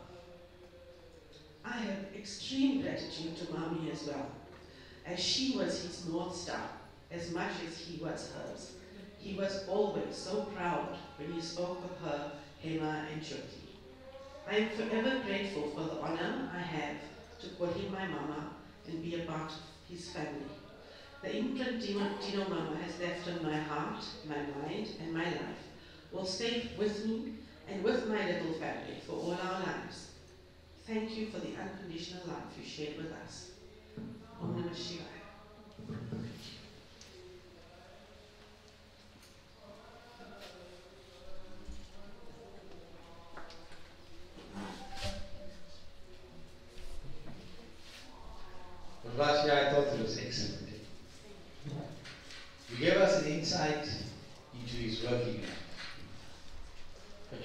I have extreme gratitude to Mommy as well, as she was his North Star as much as he was hers. He was always so proud when he spoke of her, Hema and Jyoti. I am forever grateful for the honor I have to call him my Mama and be a part of his family. The imprint Dino, Dino Mama has left on my heart, my mind, and my life will stay with me and with my little family for all our lives. Thank you for the unconditional love you shared with us. Om Namah Shivaya.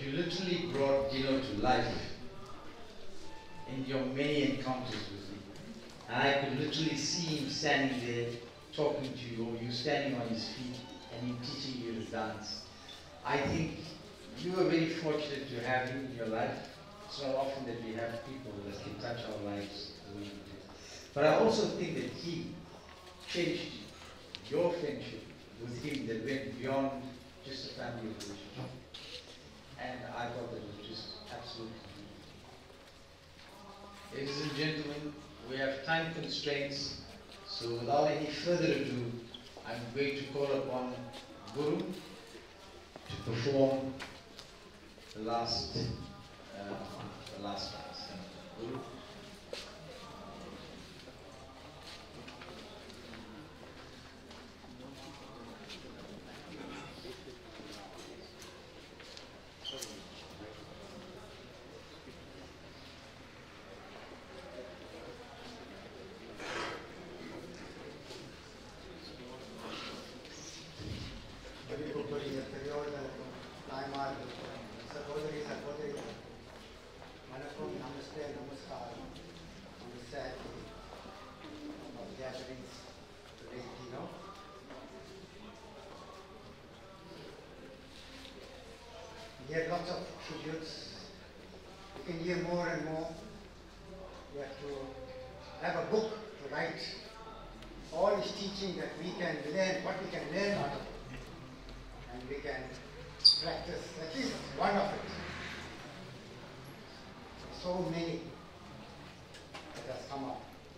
you literally brought Dino to life in your many encounters with me. And I could literally see him standing there talking to you, or you standing on his feet and him teaching you to dance. I think you are very fortunate to have him in your life. It's not often that we have people that can touch our lives the way you did. But I also think that he changed you, your friendship with him that went beyond just a family relationship. And I thought that was just absolutely beautiful. Ladies and gentlemen, we have time constraints, so without any further ado, I'm going to call upon Guru to perform the last, uh, the last dance. Guru. We had lots of tributes. You can hear more and more. We have to have a book to write. All his teaching that we can learn, what we can learn out of it. And we can practice at least one of it. So many that has come up.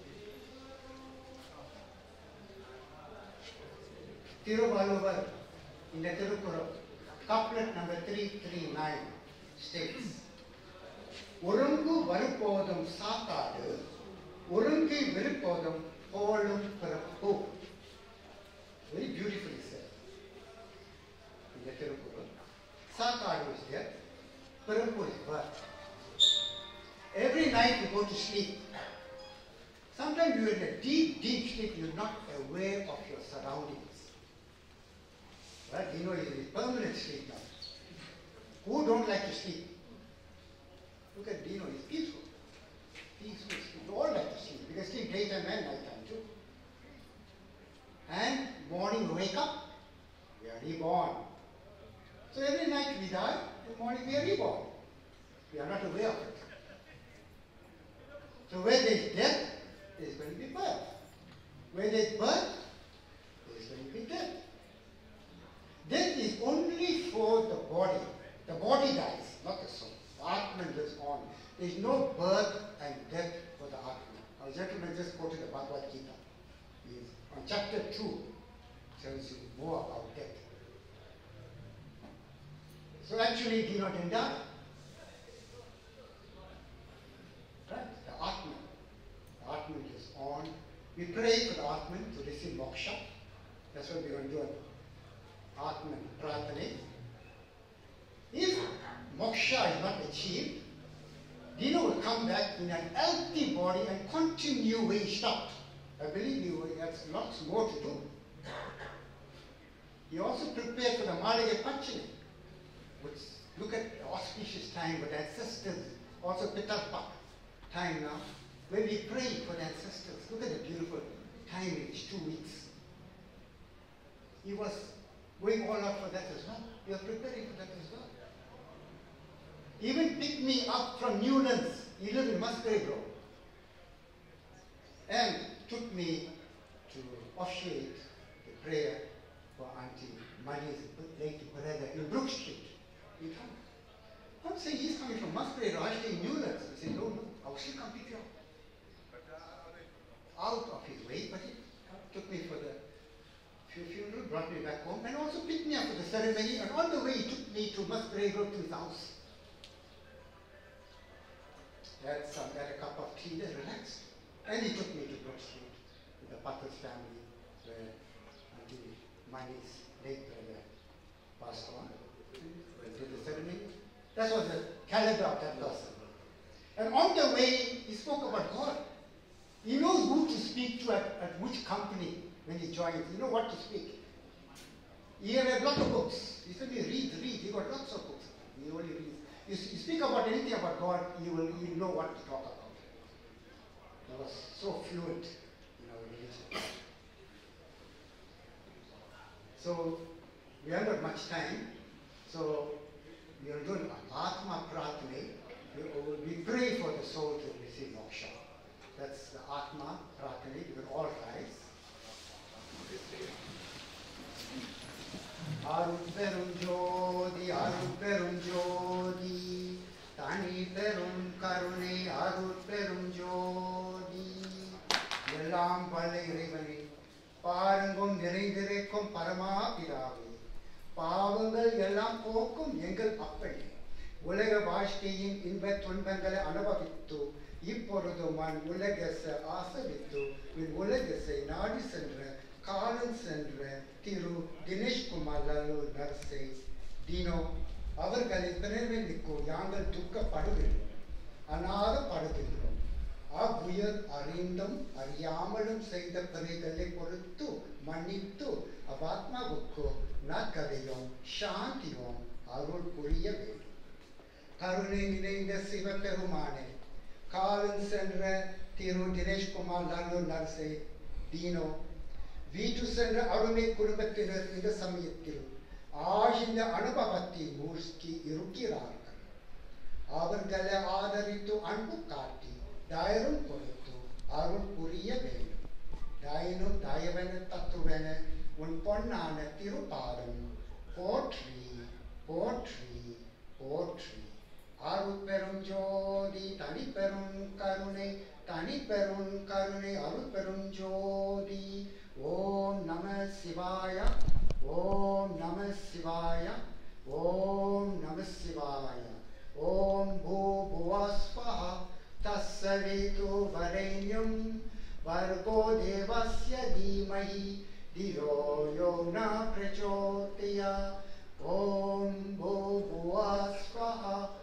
Tiruvalluvar in the Tirukkural, couplet number three three nine states, Urungu varupodum saakadu, Urungi virupodum polum pirappu. Very beautifully said. In the Tirukkural, saakadu is there, pirappu is birth. Every night you go to sleep. Sometimes you're in a deep, deep sleep, you're not aware of your surroundings. Right? You know, it's a permanent sleep now. Who don't like to sleep? Look at Dino, he's peaceful. Peaceful sleep. You all like to sleep. You can sleep daytime and nighttime too. And morning wake up, we are reborn. So every night we die, in the morning we are reborn. We are not aware of it. So where there is death, there is going to be birth. Where there is birth, there is going to be death. Death is only for the body. The body dies, not the soul. The Atman lives on. There is no birth and death for the Atman. Our gentleman just quoted the Bhagavad Gita. He is on chapter two, tells you more about death. So actually, Dino didn't die. Right? The Atman. The Atman is on. We pray for the Atman to receive moksha. That's what we're going to do. Atman Pratane. If moksha is not achieved, Dino will come back in an healthy body and continue where he stopped. I believe he has lots more to do. He also prepared for the Malaya Pachini, which look at the auspicious time with ancestors, also Pitarpak time now, where we pray for the ancestors. Look at the beautiful time, it's two weeks. He was going all out for that as well. We are preparing for that as well. He even picked me up from Newlands. He lived in Musgrave Road. And took me to officiate the prayer for Auntie Mani's late brother in Brook Street. He come. I'm saying he's coming from Musgrave Road. I stay in Newlands. He said, no, no, I will still come pick you up. Out of his way, but he took me for the funeral, brought me back home, and also picked me up for the ceremony, and on the way he took me to Musgrave Road to his house. Had some, had a cup of tea there, relaxed. And he took me to Brook Street with the Patel family, where Auntie Mani's late brother passed on. We did the ceremony. That was the calendar of that person. And on the way, he spoke about God. He knows who to speak to at, at which company. When he joins, you know what to speak. He had lots of books. He said, he reads, reads. He got lots of books. He only reads. of God, you will you know what to talk about. He was so fluent in our religion. So we haven't got much time. So we are doing Atma Pratane. We, we pray for the soul to receive moksha. That's the Atma Pratane. We will all rise. Aruperum Jodi, Aruperum Jodi, Tani Perum Karune, Aruperum Jodi, Yellam Pale Irivani, Parangum Nirindirikum Parama Pidave, Pavangal Yellam Pokum Yengal Appadi, Ulega Vashtiyin Inbet Tunbangale Anabavittu, Ipporuduman Ulegasa Asavittu, with Ulegase Nadi Sandra, Kalan Sandra, Tiru, Dineshkumar, Lalloo, Narsai, Dino, அவர்களின் பிறவிற்கு யாங்கள் துக்கப்படுகிறோம் அநாத படுகிறோம் அவ்வுயர் அறிந்தும் அறியாமலும் செய்த பிழைகளை பொறுத்து மன்னித்து அவ்வாத்மாவுக்கு நற்கதையும் சாந்தியும் அருள் புரிய வேண்டும். கருணை நிறைந்த சிவபெருமானே, காலம் சென்ற திரு தினேஷ்குமார் லல்லூ நர்சை தீனோ வீட்டு சென்ற அருமை குடும்பத்தினர் இந்த சமயத்தில் ஆழ்ந்த அனுபவத்தை மூழ்கி இருக்கிறார்கள். அவர்களை ஆதரித்து அன்பு காட்டி தயரும் கொடுத்து அருள் புரிய வேண்டும். தயனும் தயவன தத்துவன உன் பொன்னான திருப்பாதம் போற்றி போற்றி போற்றி. அருள் பெரும் ஜோதி தனி பெரும் கருணை தனி பெரும் கருணை அருள் பெரும் ஜோதி. ஓம் நம சிவாய ஓம் நம சிவாய ஓம் நம சிவாய. ஓம் பூ புவஸ்வஹ தஸ்ஸவிது வரேண்யம் வர்கோ தேவஸ்ய தீமஹி धियो यो न प्रचोदयात्. ஓம் பூ புவஸ்வஹ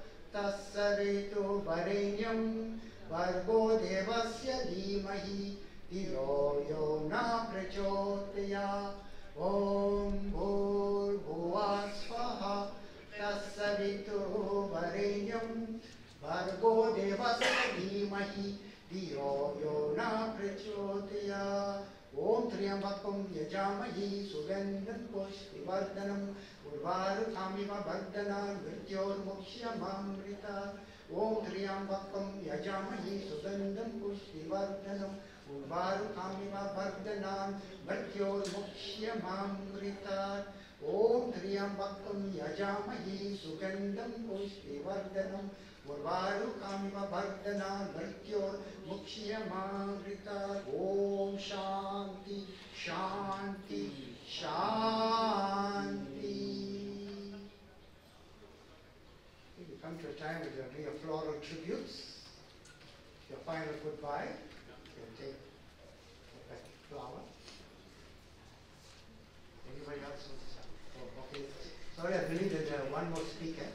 தஸ்ஸவிது வரேண்யம் வர்கோ தேவஸ்ய தீமஹி धियो यो न प्रचोदयात्. Om Bhurbhuva Swaha Tassavituvarenyam Bhargo Devasya Dhimahi Dhiyo Yo Na Prachodayat. Om Triambakam Yajamahi Sugandham Pushtivardhanam Urvarukamiva Vardhanan Mrityormukshayamamritat. Om Triambakam Yajamahi Sugandham Pushtivardhanam Urvarukamiva Vardhanan Mrityormukshayamamritat. Om Triambakam Yajamahi Sugandham Pushtivardhanam Urvarukamiva Vardhanan Mrityormukshayamamritat. Om Shanti Shanti Shanti. We come to a time where there will be a floral tributes. Your final goodbye. You'll take a flower. Anybody else wants to say? Oh, okay. Sorry, I believe there's uh, one more speaker.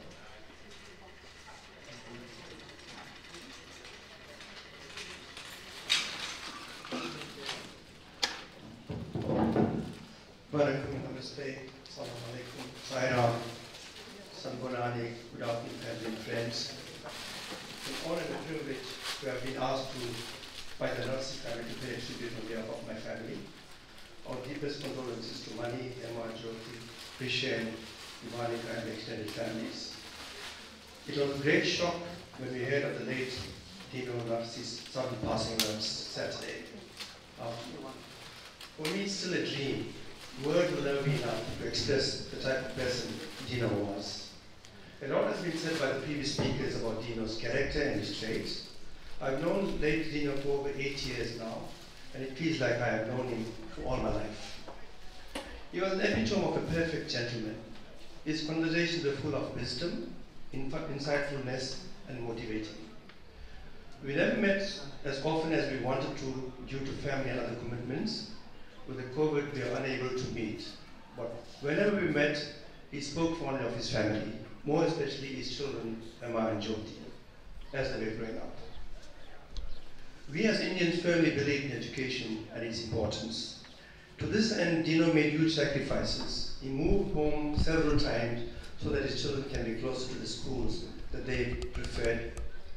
Barakam, Namaste, Assalamu alaikum, Sairam, Sangonani, good afternoon, family and friends. It's an honor and a privilege to have been asked to, by the Narsai family, to pay a tribute on behalf of my family. Our deepest condolences to Mani, Emma, Jyoti, Krishan, Ivanika, and the extended families. It was a great shock when we heard of the late Dino Narsai's sudden passing on Saturday afternoon. For me, it's still a dream. Words will never be enough to express the type of person Dino was. A lot has been said by the previous speakers about Dino's character and his traits. I've known late Dino for over eight years now, and it feels like I have known him for all my life. He was an epitome of a perfect gentleman. His conversations were full of wisdom, insightfulness, and motivating. We never met as often as we wanted to due to family and other commitments. With the COVID, we are unable to meet. But whenever we met, he spoke fondly of his family, more especially his children, Emma and Jyoti, as they were growing up. We as Indians firmly believe in education and its importance. To this end, Dino made huge sacrifices. He moved home several times so that his children can be closer to the schools that they preferred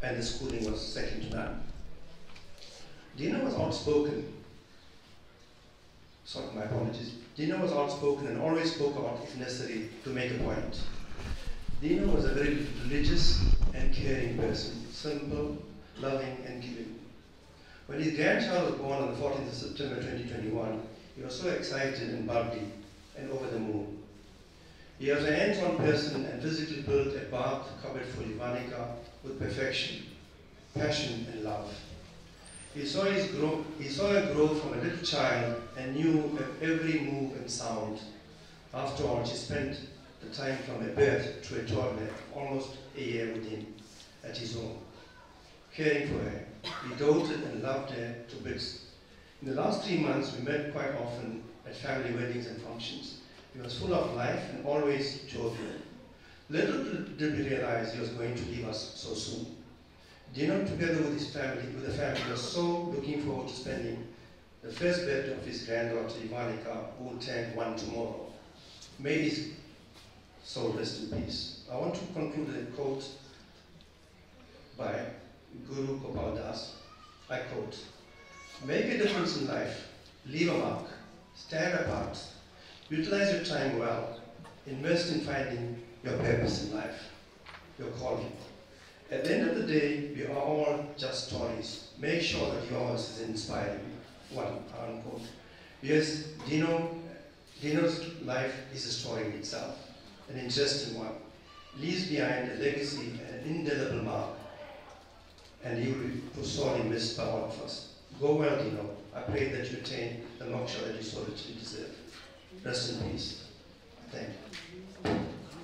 and the schooling was second to none. Dino was outspoken. Sorry, my apologies. Dino was outspoken and always spoke out if necessary to make a point. Dino was a very religious and caring person, simple, loving, and giving. When his grandchild was born on the fourteenth of September twenty twenty-one, he was so excited and bubbly and over the moon. He was a hands-on person and physically built a bath cupboard for Ivanica with perfection, passion, and love. He saw, his grow, he saw her grow from a little child and knew every move and sound. After all, she spent the time from a birth to a toddler, almost a year with him at his home, caring for her. He doted and loved her to bits. In the last three months, we met quite often at family weddings and functions. He was full of life and always jovial. Little did we realize he was going to leave us so soon. Dino, together with his family, with the family, was so looking forward to spending the first birthday of his granddaughter Ivanica, who will turn one tomorrow. May his soul rest in peace. I want to conclude with a quote by Guru Gopal Das. I quote, "Make a difference in life, leave a mark, stand apart, utilize your time well, invest in finding your purpose in life, your calling. At the end of the day, we are all just stories. Make sure that yours is inspiring." One, unquote. Yes, Dino, Dino's life is a story in itself, an interesting one. Leaves behind a legacy and an indelible mark, and he will be sorely missed by all of us. Go well, Dino. I pray that you attain the moksha that you so richly deserve. Rest in peace. Thank you.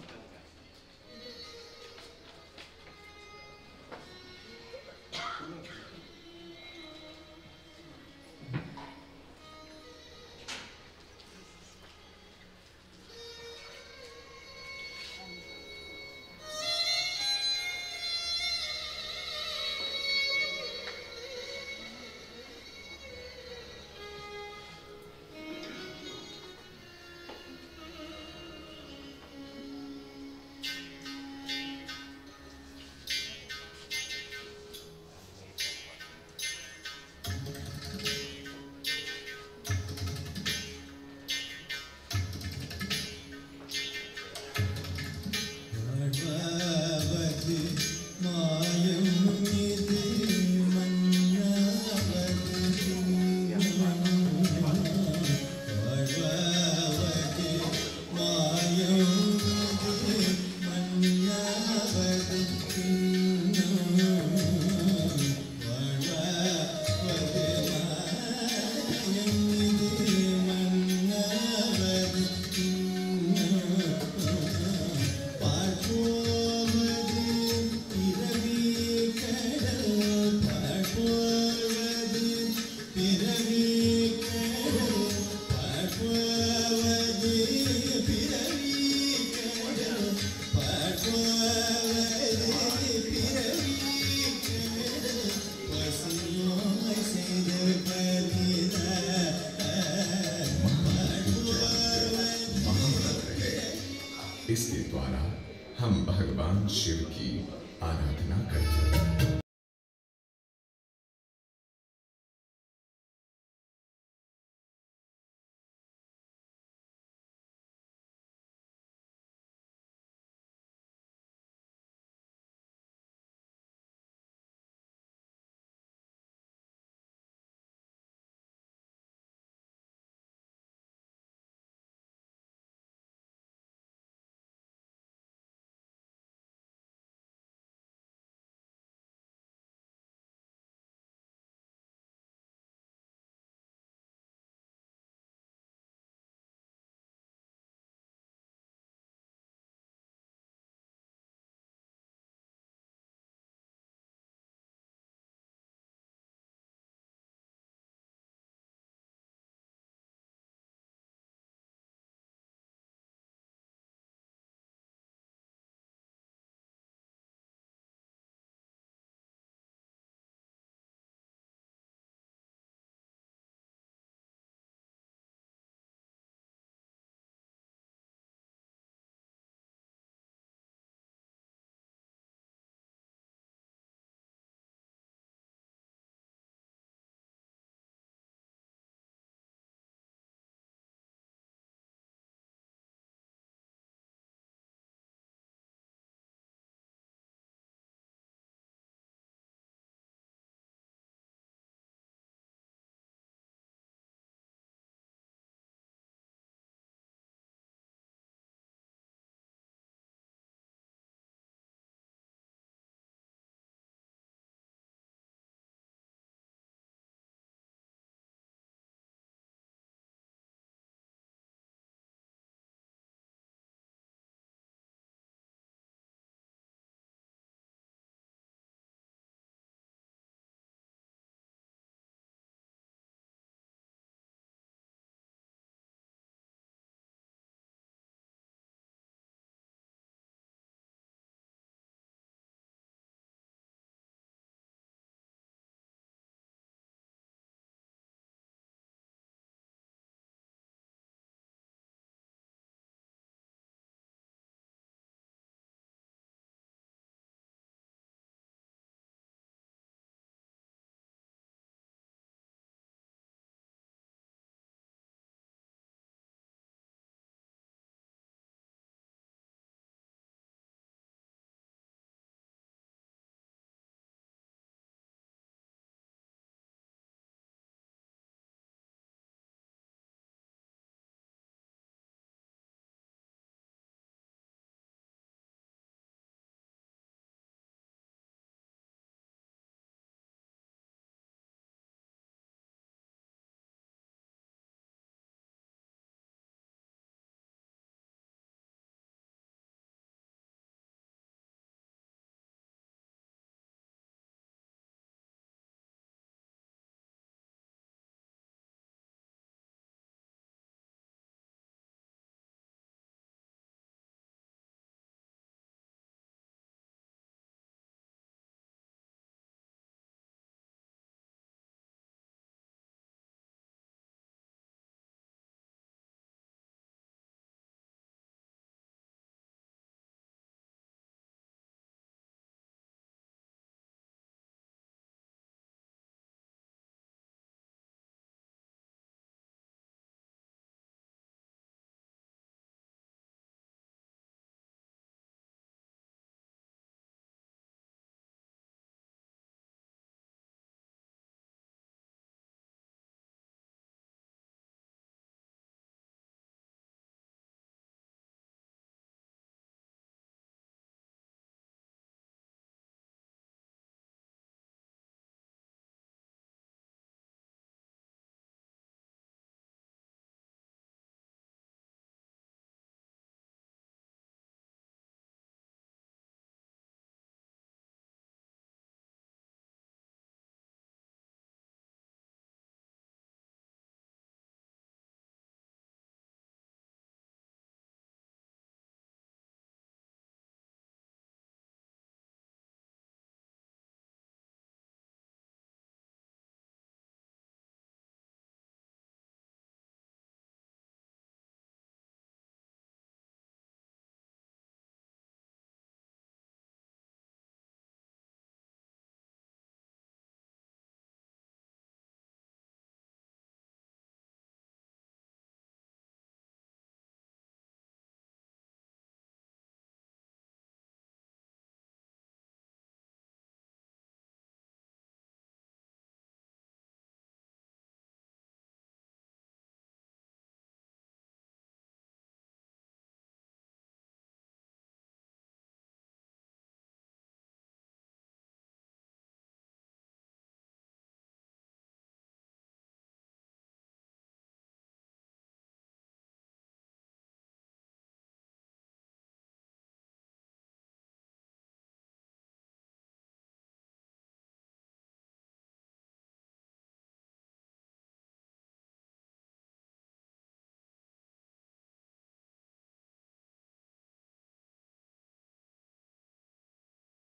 इसके द्वारा हम भगवान शिव की आराधना करते हैं।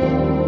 हैं।